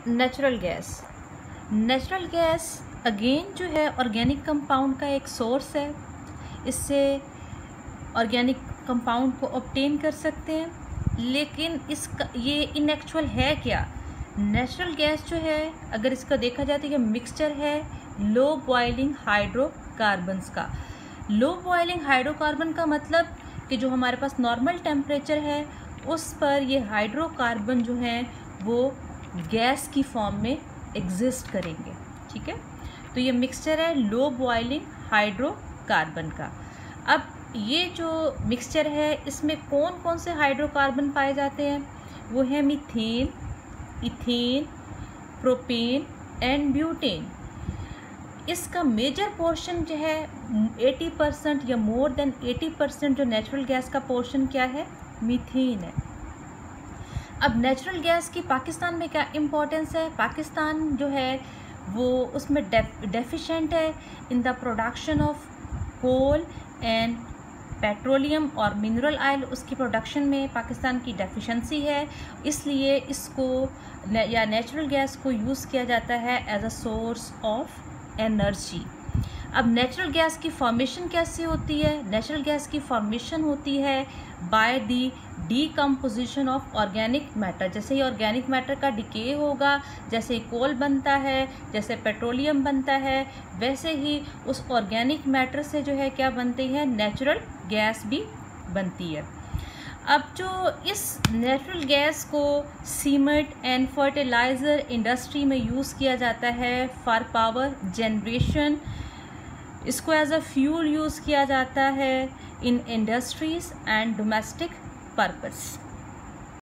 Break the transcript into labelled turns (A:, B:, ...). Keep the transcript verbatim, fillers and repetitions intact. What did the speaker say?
A: Natural gas natural gas again जो है organic compound का एक सोर्स है। इससे ऑर्गेनिक कंपाउंड को ऑब्टेन कर सकते हैं, लेकिन इसका ये इनएक्चुअल है क्या। नेचुरल गैस जो है अगर इसका देखा जाए तो ये मिक्सचर है लो बॉइलिंग हाइड्रोकार्बन्स का। लो बॉइलिंग हाइड्रोकार्बन का मतलब कि जो हमारे पास नॉर्मल टेम्परेचर है उस पर ये हाइड्रोकार्बन जो हैं वो गैस की फॉर्म में एग्जिस्ट करेंगे। ठीक है, तो ये मिक्सचर है लो बॉइलिंग हाइड्रोकार्बन का। अब ये जो मिक्सचर है इसमें कौन कौन से हाइड्रोकार्बन पाए जाते हैं, वो है methane, ethane, propane and butane. इसका मेजर पोर्शन जो है अस्सी परसेंट या मोर देन अस्सी परसेंट जो नेचुरल गैस का पोर्शन क्या है, मीथेन है। अब नेचुरल गैस की पाकिस्तान में क्या इम्पोर्टेंस है। पाकिस्तान जो है वो उसमें डेफिशिएंट है in the production of coal and petroleum और मिनरल ऑयल। उसकी प्रोडक्शन में पाकिस्तान की डेफिशिएंसी है, इसलिए इसको या नेचुरल गैस को यूज़ किया जाता है as a source of energy. अब नेचुरल गैस की फॉर्मेशन कैसे होती है। नेचुरल गैस की फॉर्मेशन होती है by the decomposition of organic matter. जैसे ही ऑर्गेनिक मैटर का डिके होगा, जैसे ही कोल बनता है, जैसे पेट्रोलियम बनता है, वैसे ही उस ऑर्गेनिक मैटर से जो है क्या बनती है, नेचुरल गैस भी बनती है। अब जो इस नेचुरल गैस को सीमेंट एंड फर्टिलाइज़र इंडस्ट्री में यूज़ किया जाता है फॉर पावर जनरेशन। इसको एज अ फ्यूल यूज़ किया जाता है in industries and domestic purpose.